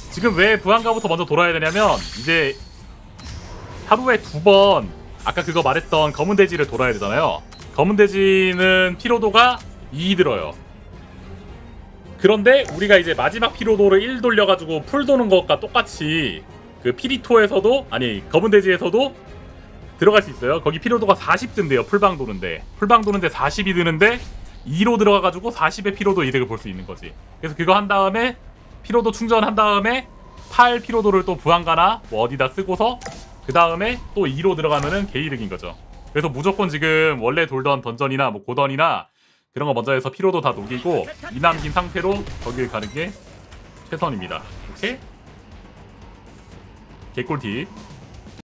지금 왜 부안가부터 먼저 돌아야 되냐면 이제 하루에 2번 아까 그거 말했던 검은 돼지를 돌아야 되잖아요. 검은 돼지는 피로도가 2 들어요. 그런데 우리가 이제 마지막 피로도를 1 돌려가지고 풀 도는 것과 똑같이 그 피리토에서도 아니 검은 돼지에서도 들어갈 수 있어요. 거기 피로도가 40 든대요. 풀방 도는데 40이 드는데 2로 들어가가지고 40의 피로도 이득을 볼 수 있는 거지. 그래서 그거 한 다음에 피로도 충전한 다음에 8 피로도를 또 부안가나 뭐 어디다 쓰고서 그 다음에 또 2로 들어가면은 개이득인 거죠. 그래서 무조건 지금 원래 돌던 던전이나 뭐 고던이나 그런 거 먼저 해서 피로도 다 녹이고 2 남긴 상태로 거길 가는 게 최선입니다. 오케이? 개꿀팁.